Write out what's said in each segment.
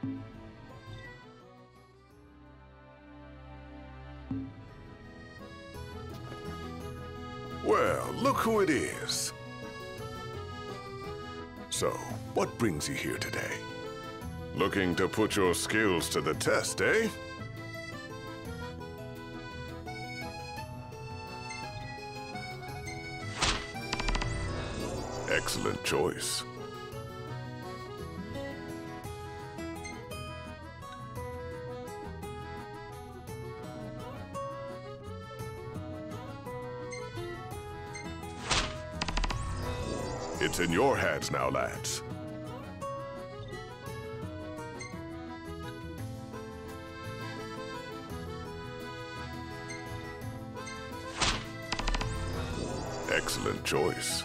Well, look who it is. So, what brings you here today? Looking to put your skills to the test, eh? Excellent choice. It's in your hands now, lads. Excellent choice.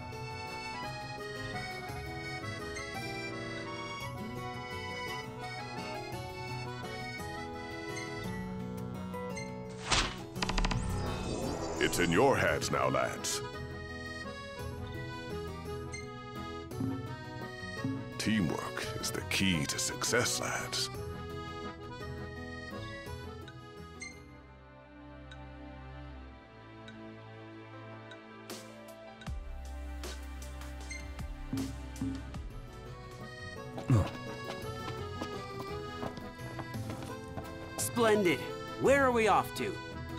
It's in your hands now, lads. Teamwork is the key to success, lads. Splendid. Where are we off to?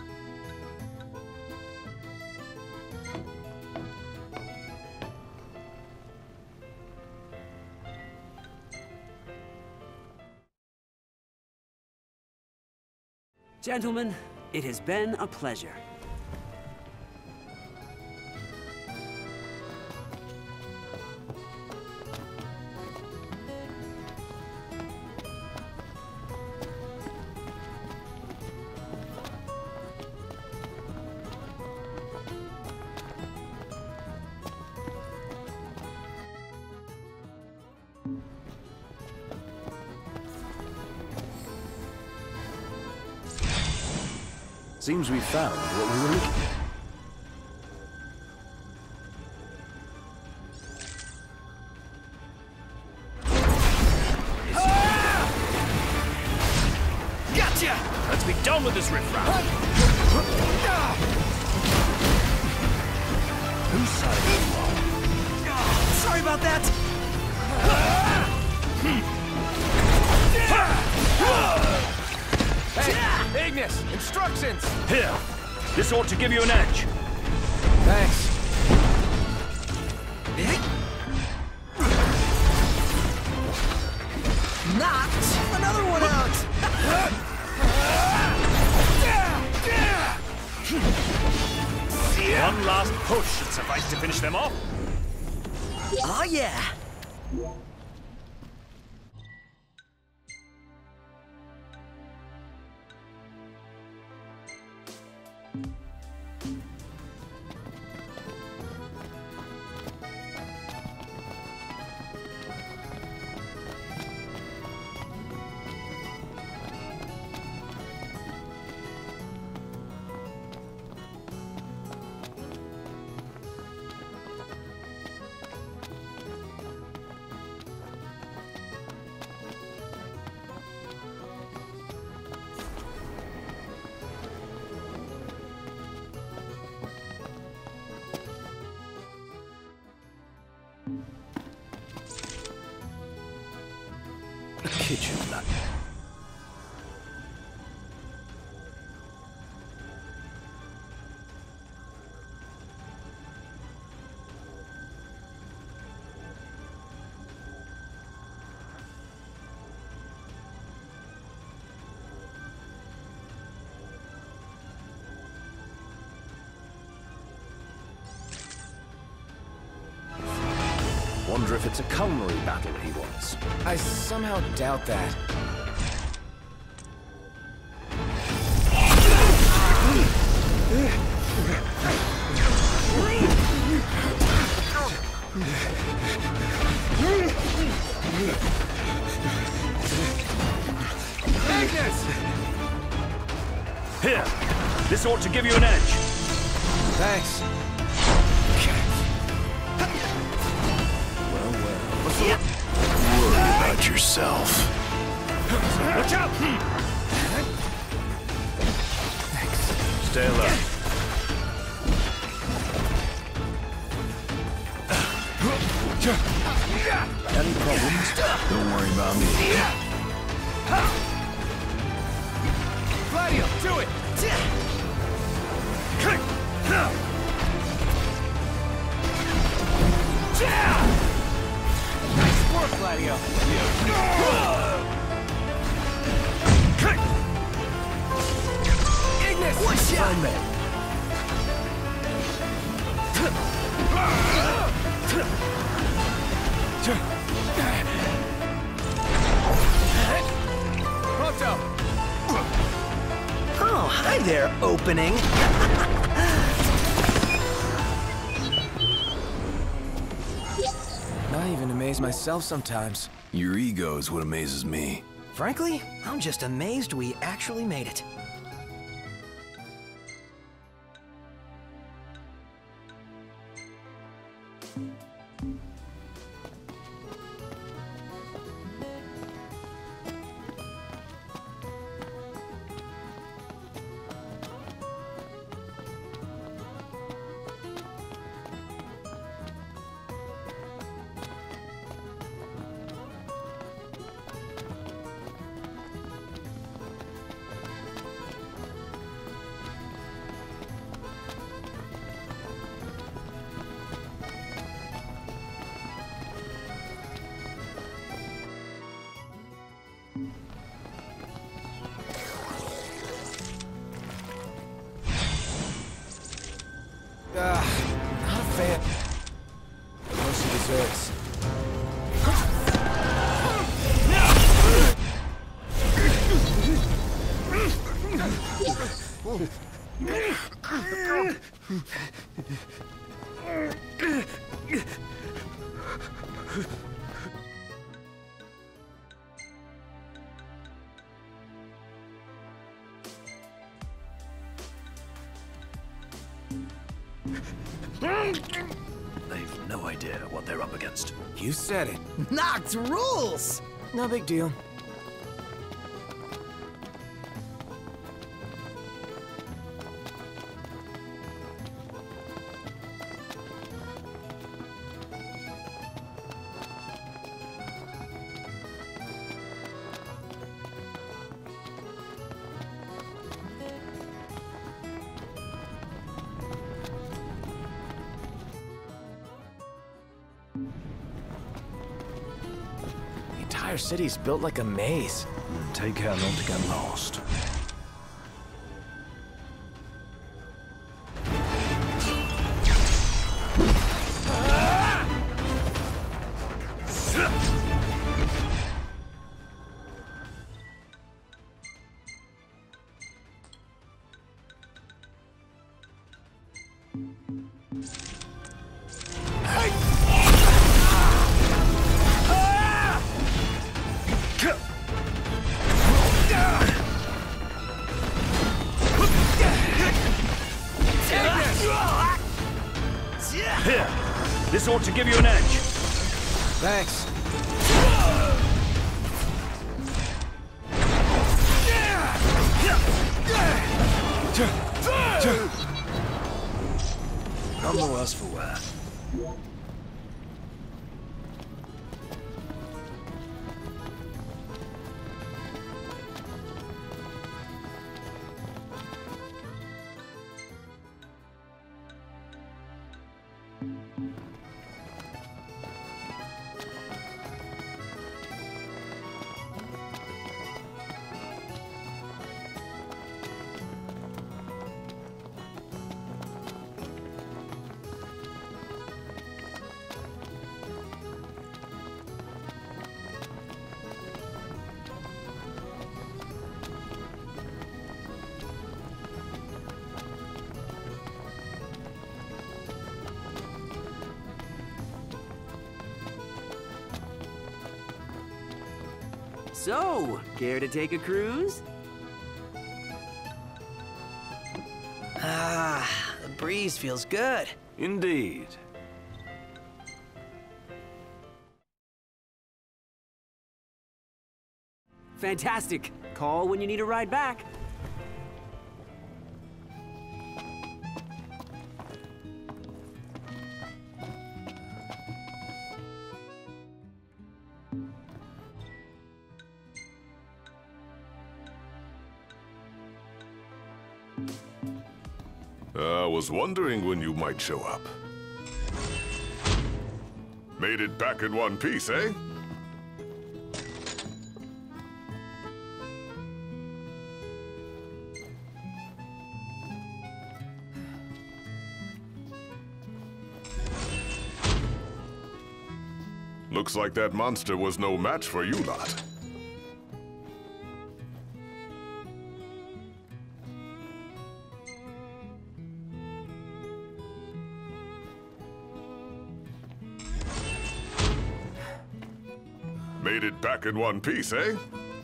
Gentlemen, it has been a pleasure. Seems we found what we were looking for. Gotcha! Let's be done with this riffraff. Whose side are you on? Sorry about that. Hey, Ignis, instructions! Here, this ought to give you an edge. Thanks. Knocked another one out. One last push should suffice to finish them off. Oh yeah! A kitchen nut. Wonder if it's a culinary battle he wants. I somehow doubt that. Ignis! Here, this ought to give you an edge. Thanks. Worry about yourself. Watch out! Stay alert. Any problems? Don't worry about me. Gladio, do it! Nice work, Gladio. Ignis! What's Fine, man. Proto! Oh, hi there, opening. I even amaze myself sometimes. Your ego is what amazes me. Frankly, I'm just amazed we actually made it. Not a fan. Most she deserves. They've no idea what they're up against. You said it. Knocked rules! No big deal. The entire city's built like a maze. Take care not to get lost. Here, this ought to give you an edge. Thanks. None the worse for wear. So, care to take a cruise? Ah, the breeze feels good. Indeed. Fantastic. Call when you need a ride back. I was wondering when you might show up. Made it back in one piece, eh? Looks like that monster was no match for you lot. Made it back in one piece, eh?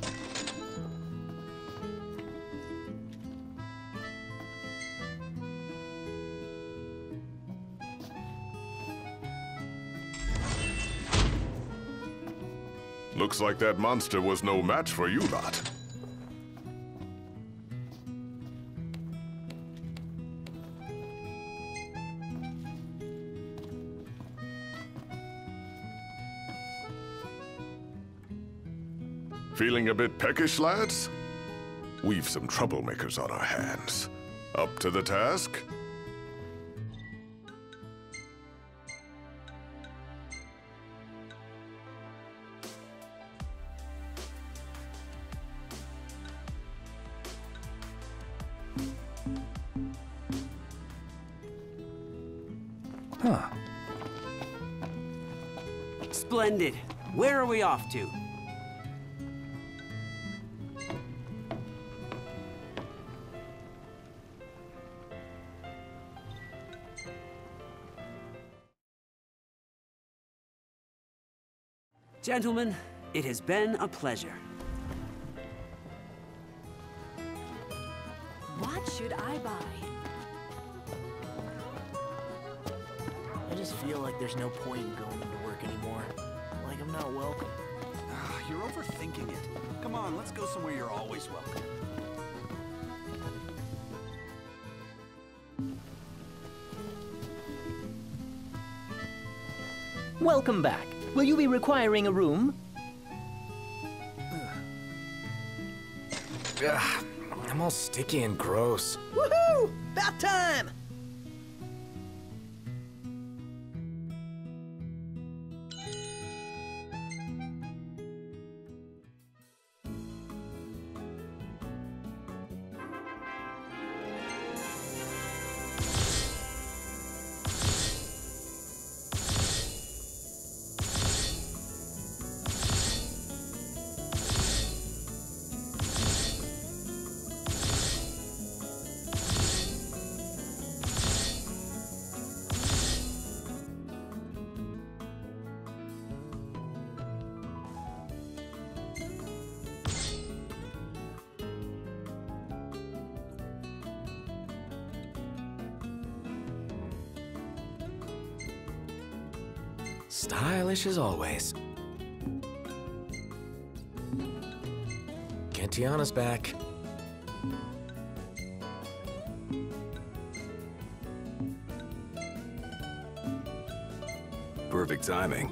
Looks like that monster was no match for you lot. Feeling a bit peckish, lads? We've some troublemakers on our hands. Up to the task? Huh. Splendid. Where are we off to? Gentlemen, it has been a pleasure. What should I buy? I just feel like there's no point in going into work anymore. Like I'm not welcome. You're overthinking it. Come on, let's go somewhere you're always welcome. Welcome back. Will you be requiring a room? Ugh, I'm all sticky and gross. Woohoo! About time! Stylish as always. Get Tiana's back. Perfect timing.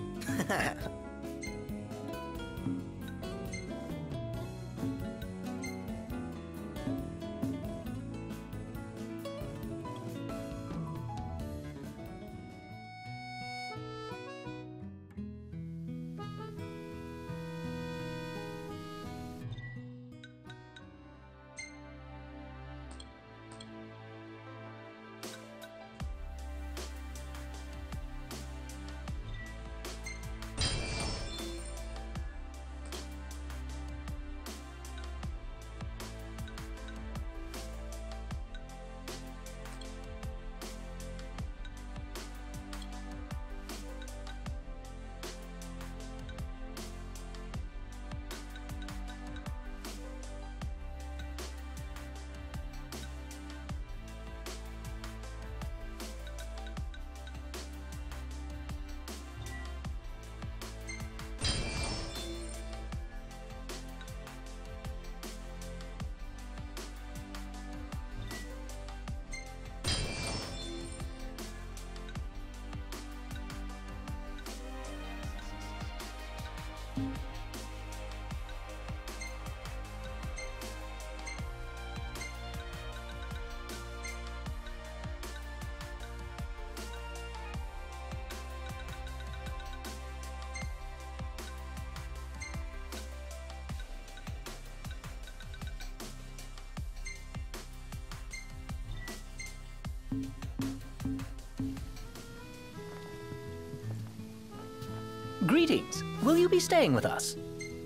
Greetings. Will you be staying with us?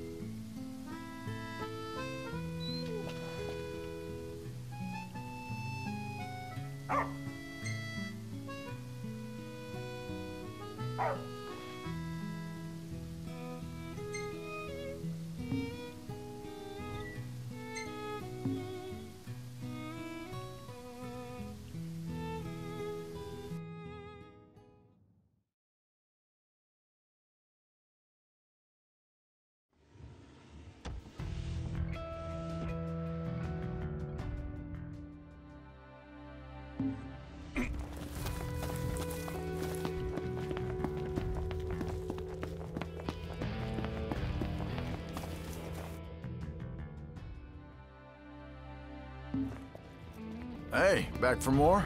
Hey, back for more?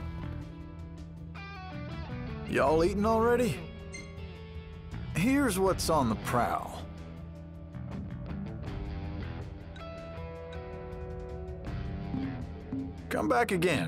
Y'all eating already? Here's what's on the prowl. Come back again.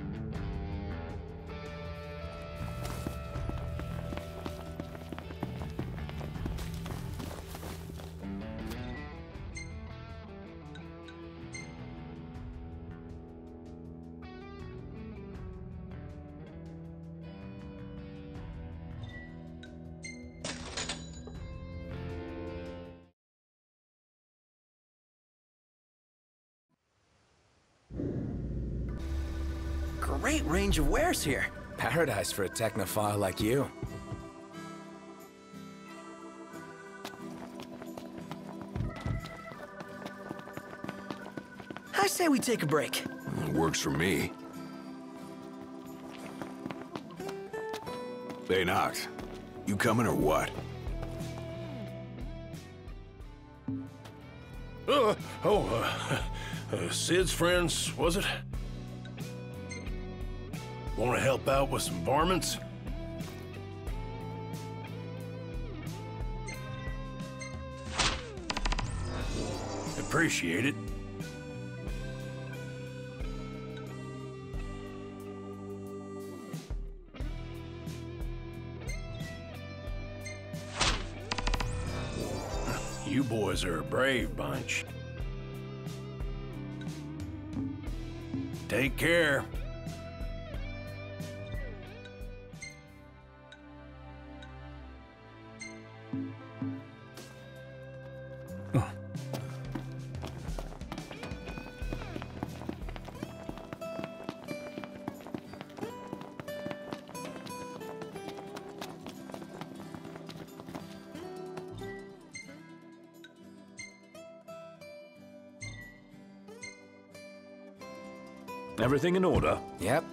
Great range of wares here. Paradise for a technophile like you. I say we take a break. It works for me. Hey, Nox. You coming or what? Sid's friends, was it? Want to help out with some varmints? Appreciate it. You boys are a brave bunch. Take care. Everything in order? Yep.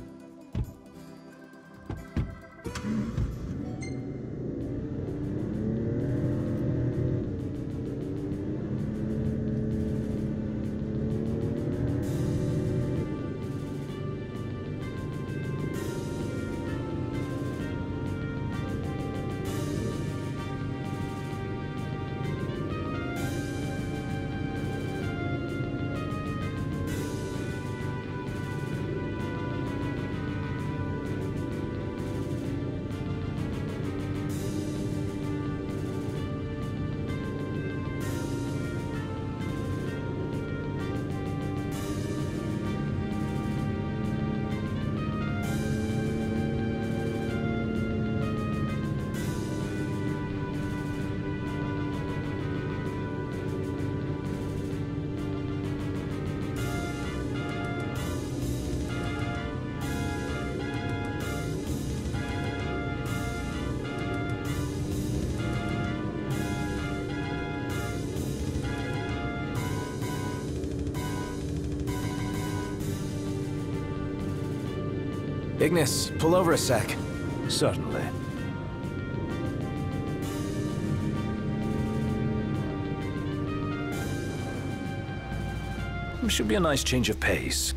Ignis, pull over a sec. Certainly. Should be a nice change of pace.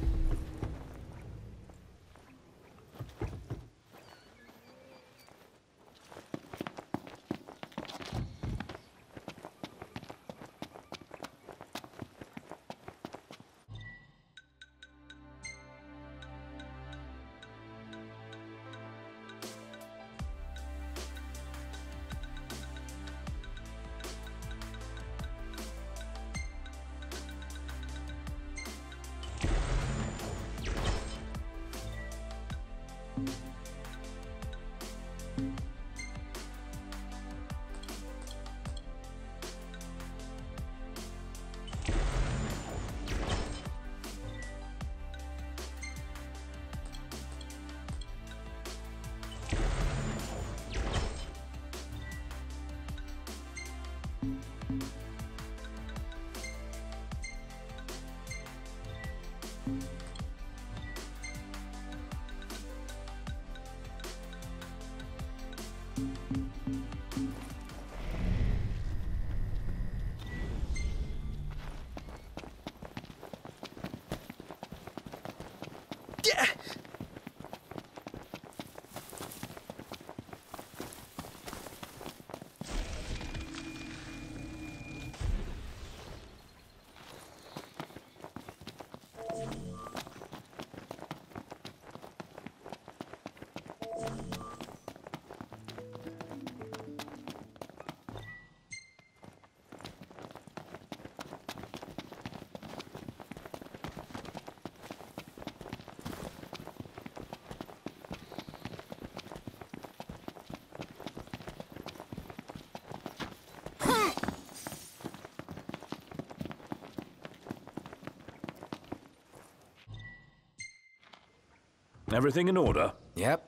Everything in order? Yep.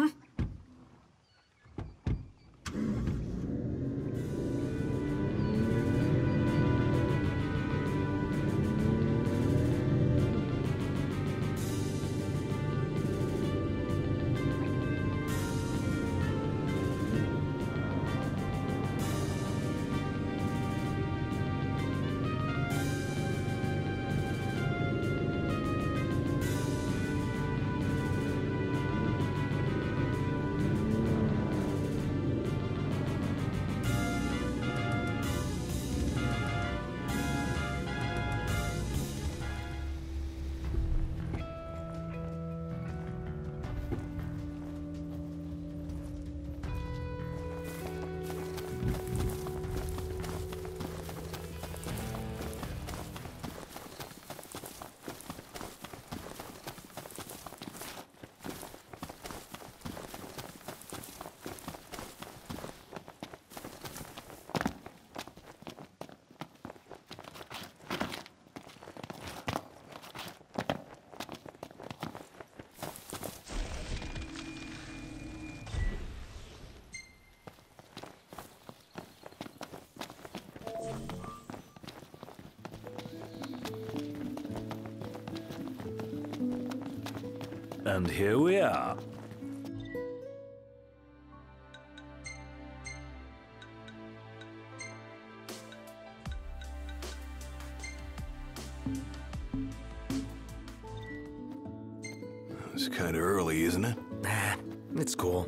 And here we are. It's kind of early, isn't it? Nah, it's cool.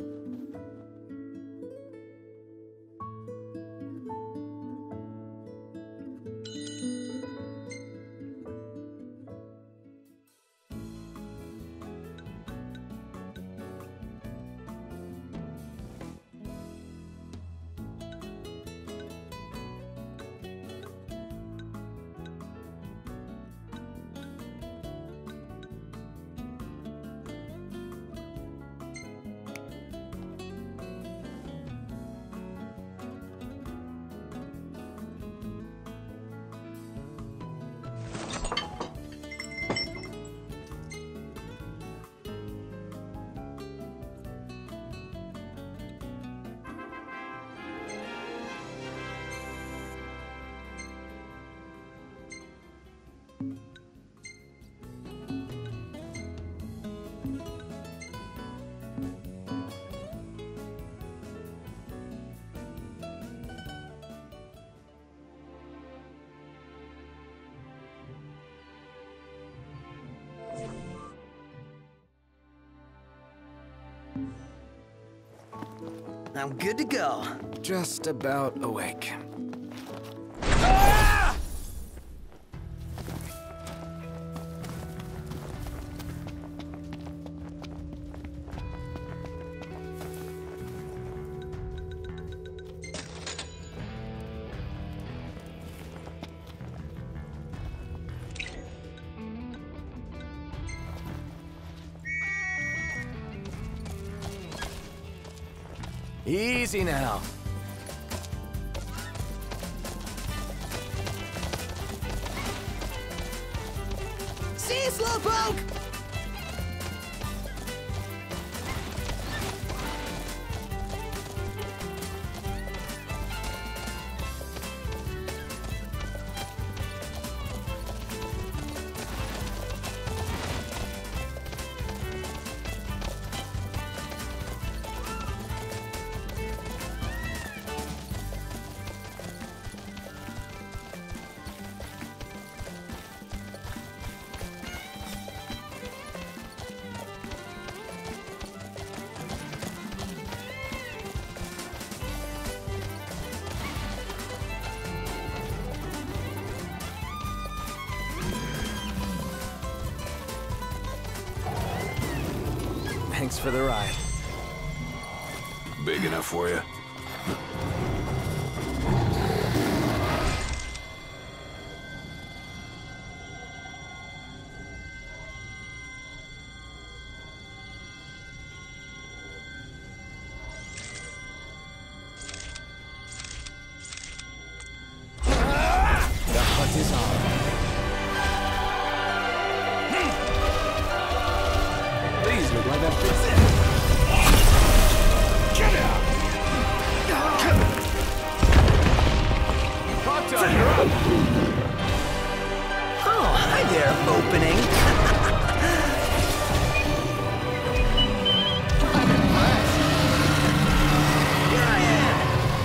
I'm good to go. Just about awake. Easy now. See you, Slowpoke! Thanks for the ride. Big enough for you? The hunt is on. These look like a fit. Get out! You're up. Oh, hi there, opening. Here I am.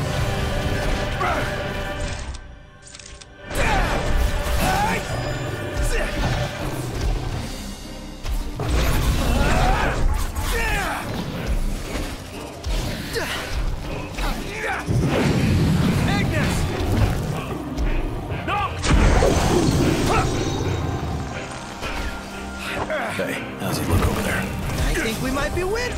Hey, how's it look over there? I think we might be winning.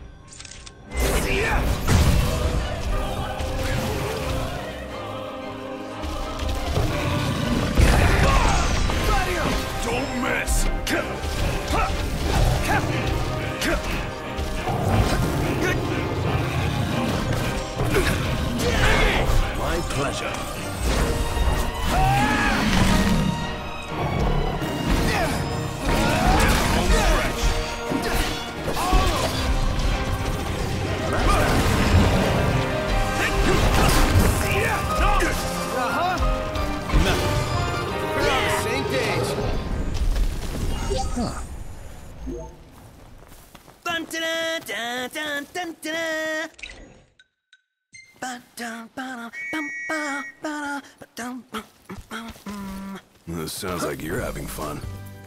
Don't miss! My pleasure. This sounds like you're having fun.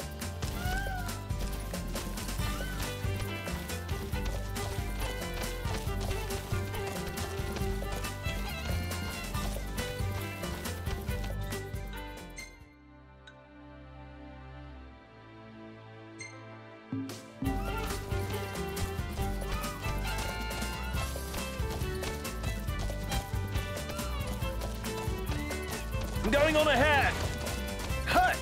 I'm going on ahead. Hut.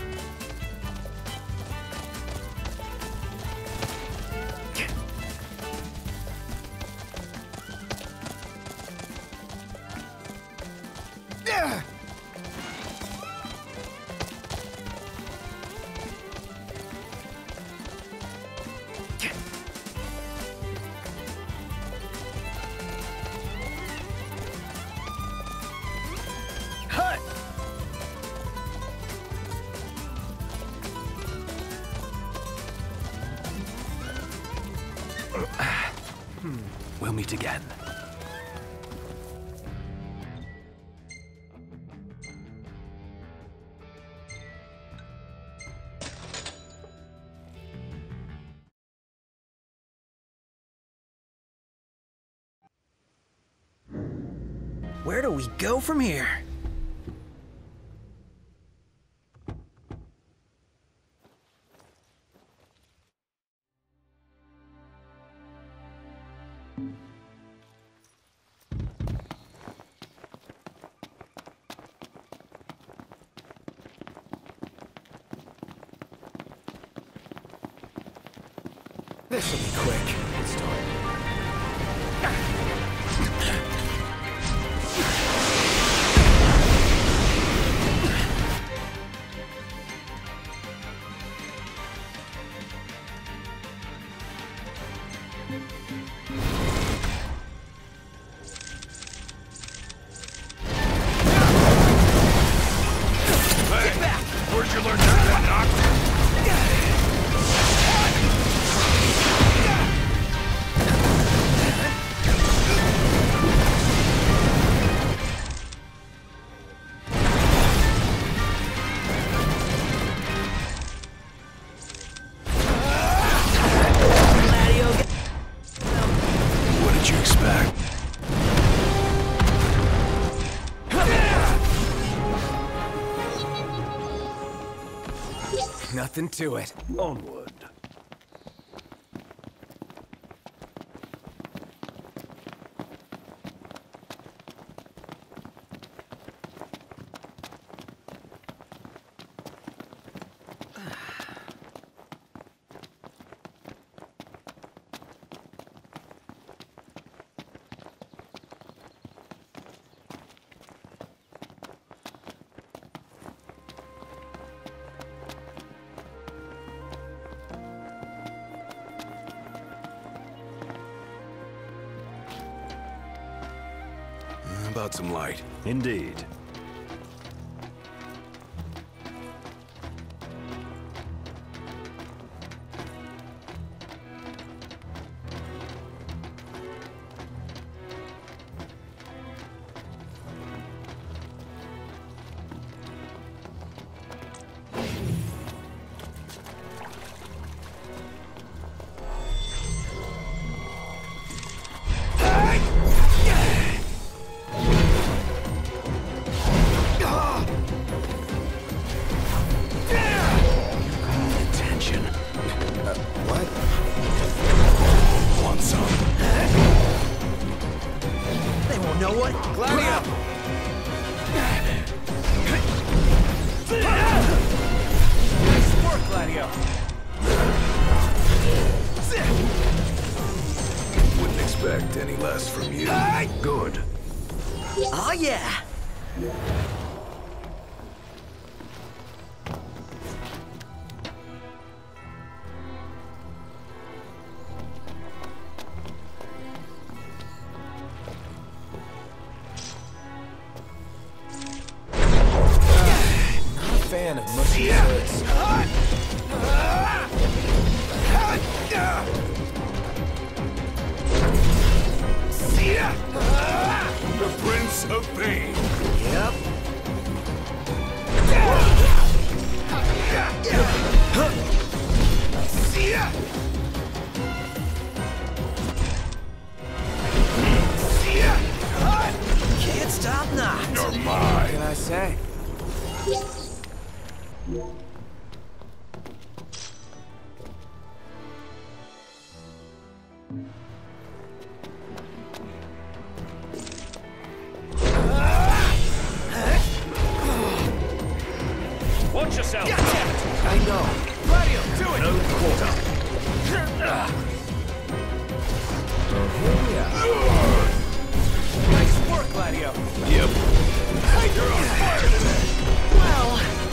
We'll meet again. Where do we go from here? This'll be quick. Let's start. Where'd you learn that, Doc? What did you expect? Nothing to it. Onward. about some light. Indeed. Watch yourself! I know. Gladio, do it! No quarter. Nice work, Gladio. Yep. You're on fire today. Well,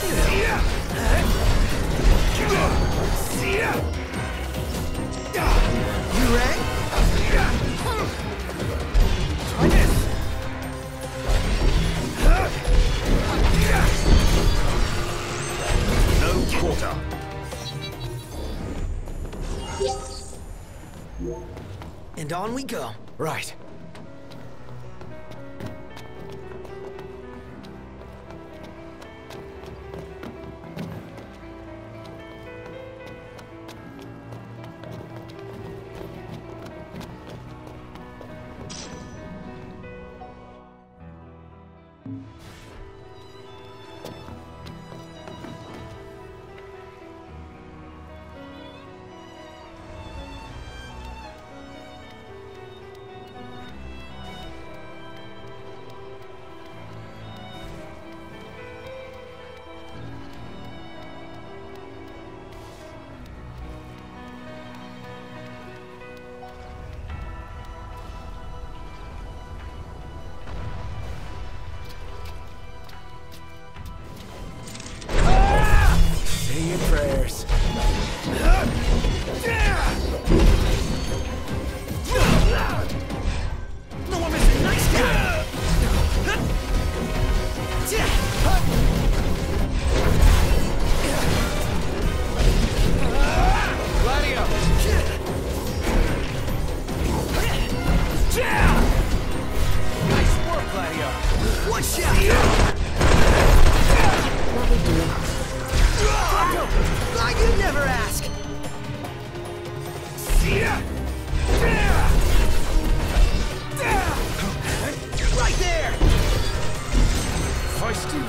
you ready? Try this. No quarter. And on we go. Right. Say your prayers. No one missing. Nice guy. Gladio. Nice work, Gladio. One shot. You never ask. Right there. Feisty.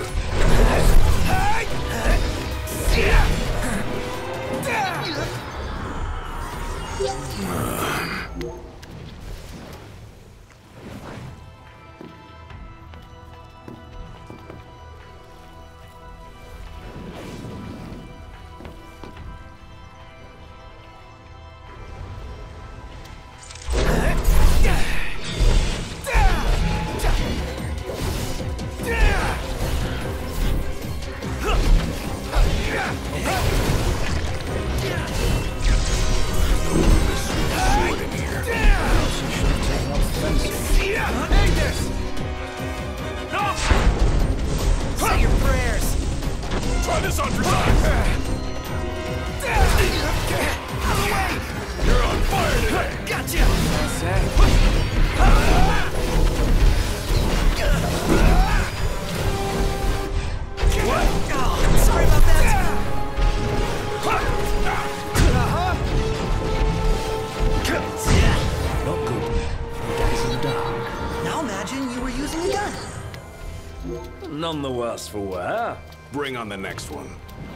none the worse for wear. Bring on the next one.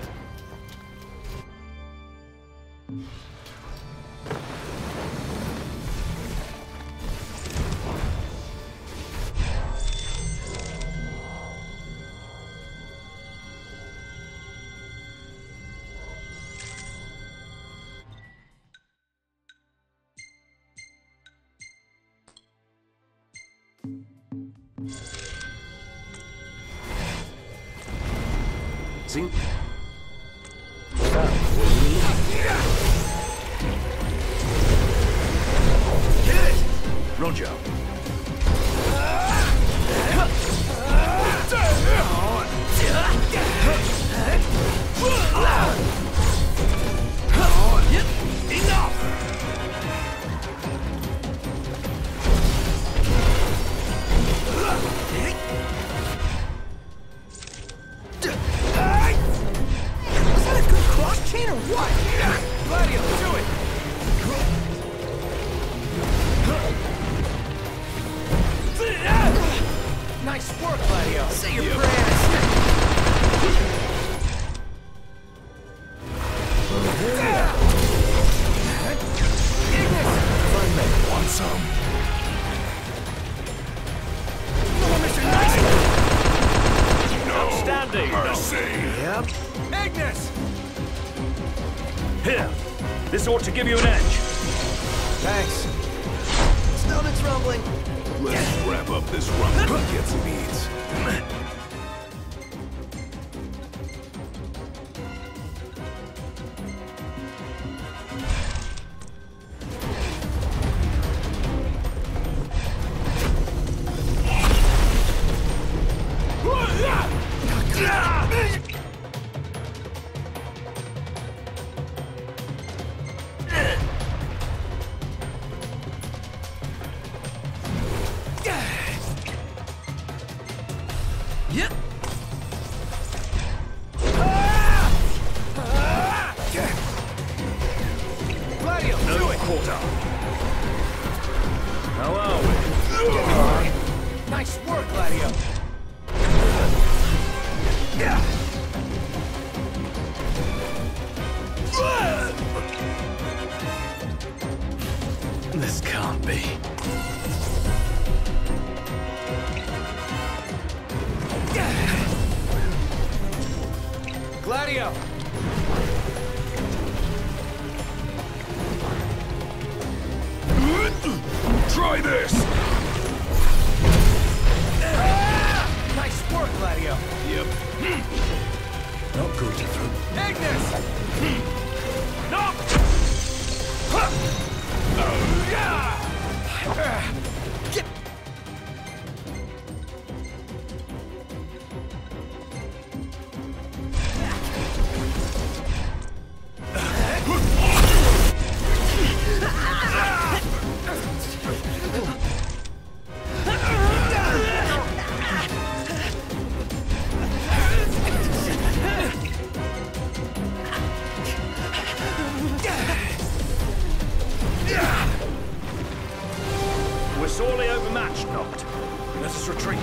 See? Get it! Roger. Chain or what? Gladio, do it! Nice work, Gladio. Say your prayers. Want some? Outstanding. Mercy. Yep. Ignis! Here. This ought to give you an edge. Thanks. Stomach's rumbling. Let's wrap up this rumble and get some eats. Gladio, No do it! quarter. How are we? Nice work, Gladio. This can't be. Gladio! Try this! Nice work, Gladio. Yep. Not good to through. Ignis! Knock! We're sorely overmatched, Noct. Let us retreat.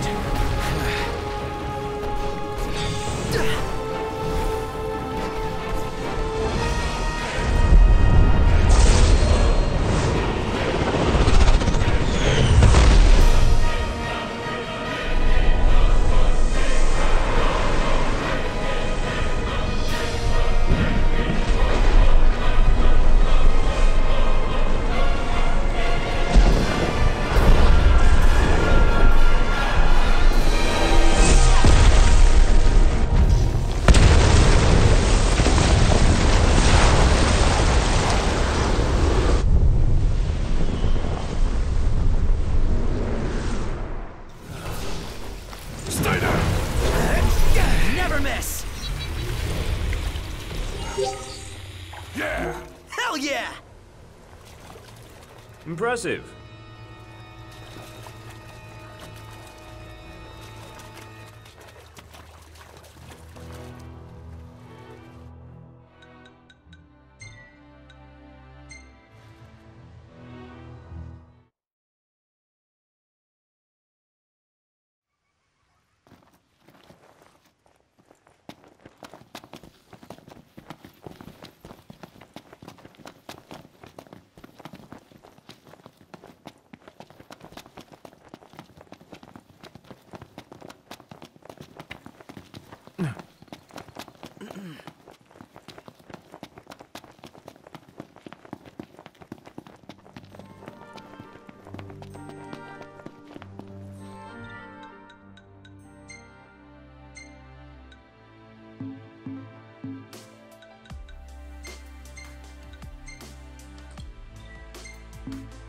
Never miss. Yeah. Hell yeah! Impressive.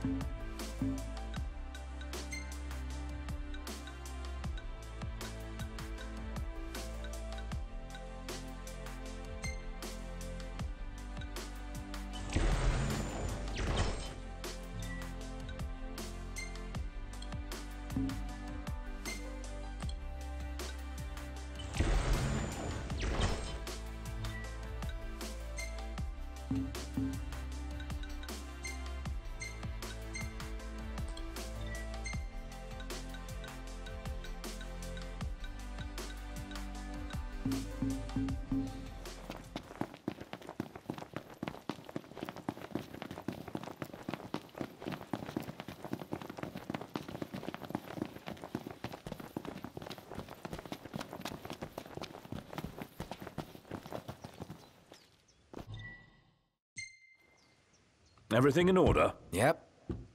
Everything in order? Yep.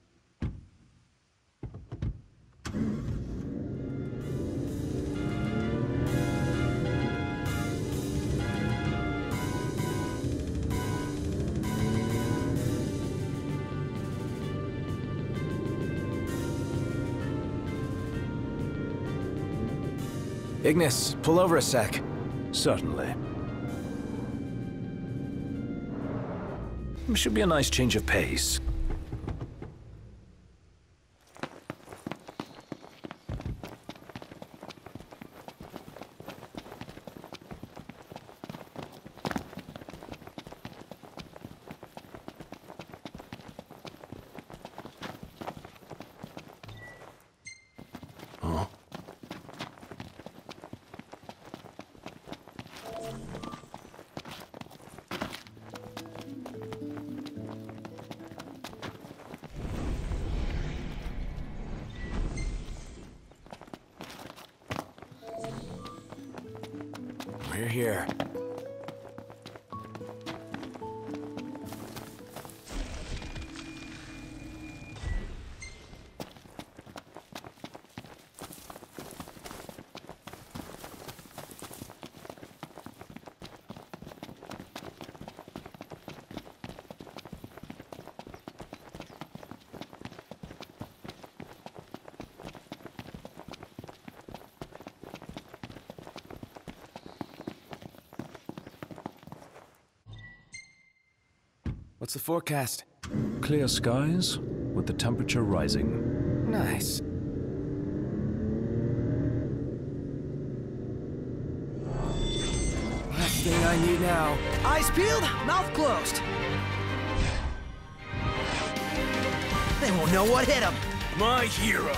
Ignis, pull over a sec. Certainly. Should be a nice change of pace. We're here. What's the forecast? Clear skies, with the temperature rising. Nice. Last thing I need now. Eyes peeled, mouth closed. They won't know what hit them. My hero.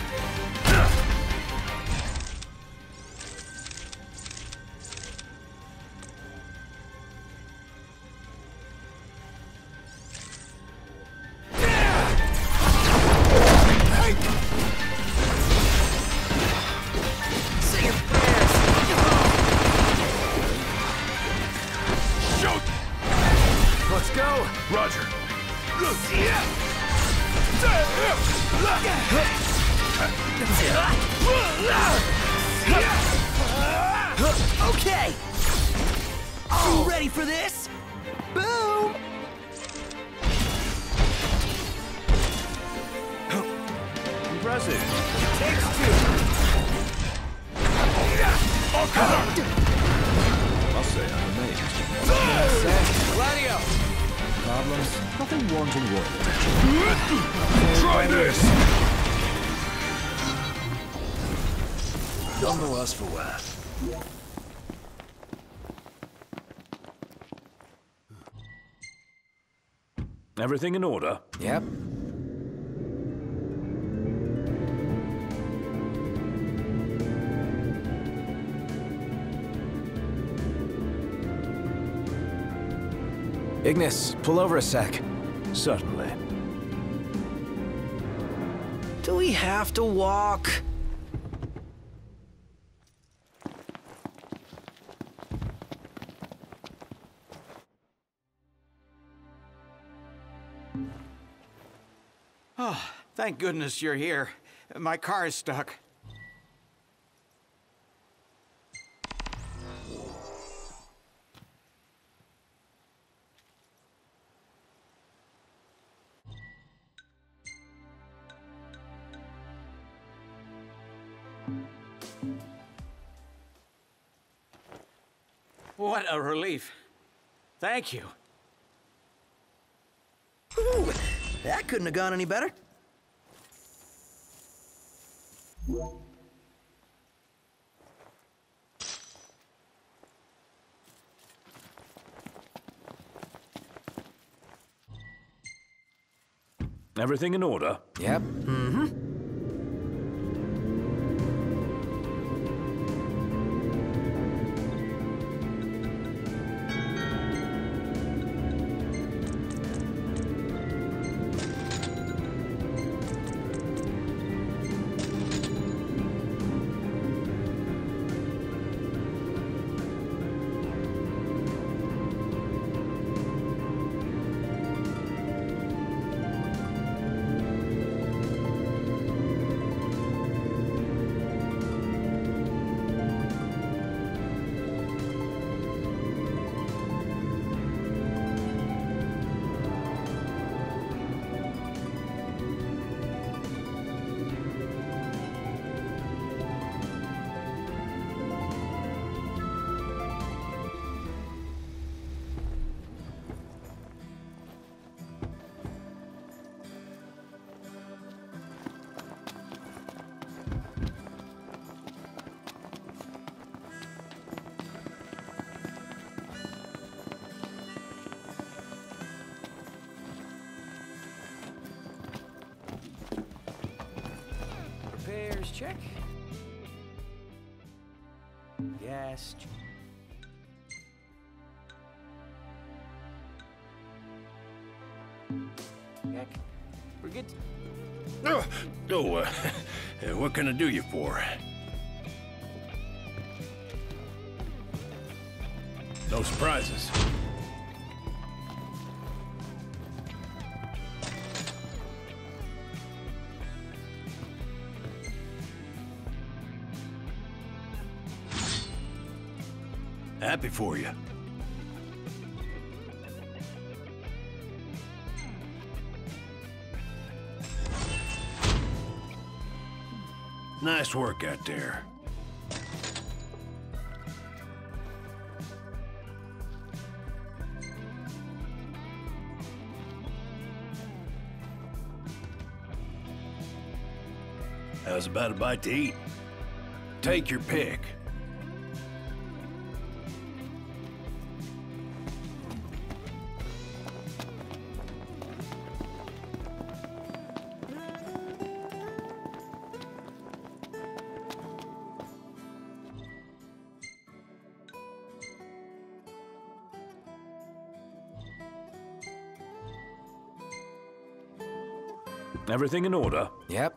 Okay! You ready for this? Boom! Impressive. It takes two. Oh, cover! I'll say I'm amazed. Gladio! Problems? Nothing wanting work. Try this! Don't know us for where. Everything in order? Yep. Ignis, pull over a sec. Certainly. Do we have to walk? Oh, thank goodness you're here. My car is stuck. What a relief. Thank you. Ooh, that couldn't have gone any better. Everything in order? Yep. Mm-hmm. Repairs check. Gas check. Check. We're good. What can I do you for? No surprises. Happy for you. Nice work out there. How's about a bite to eat? Take your pick. Everything in order? Yep.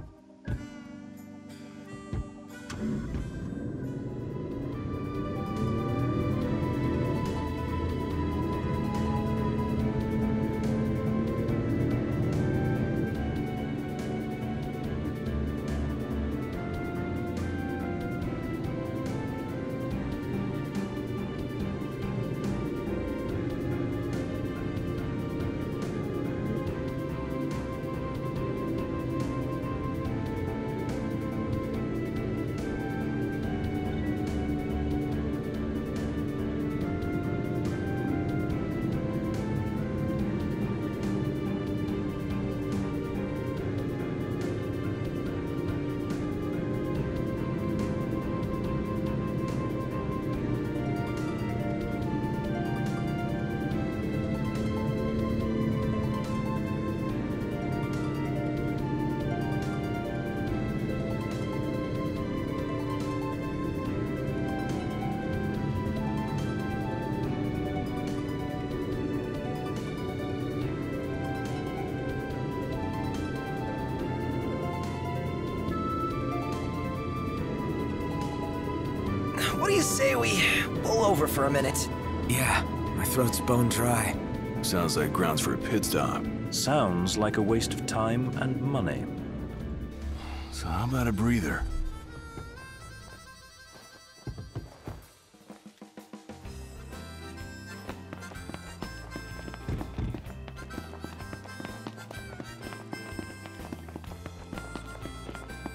What do you say we pull over for a minute? Yeah, my throat's bone dry. Sounds like grounds for a pit stop. Sounds like a waste of time and money. So how about a breather?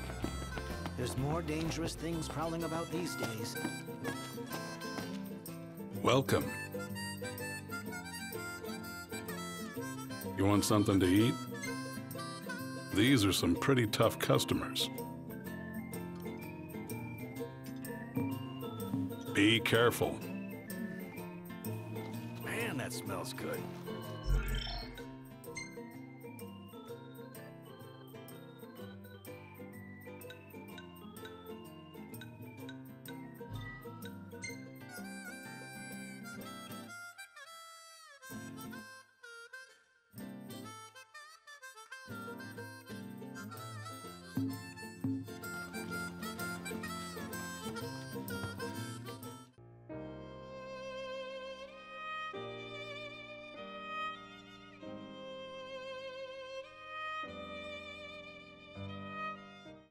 There's more dangerous things prowling about these days. Welcome. You want something to eat? These are some pretty tough customers. Be careful. Man, that smells good.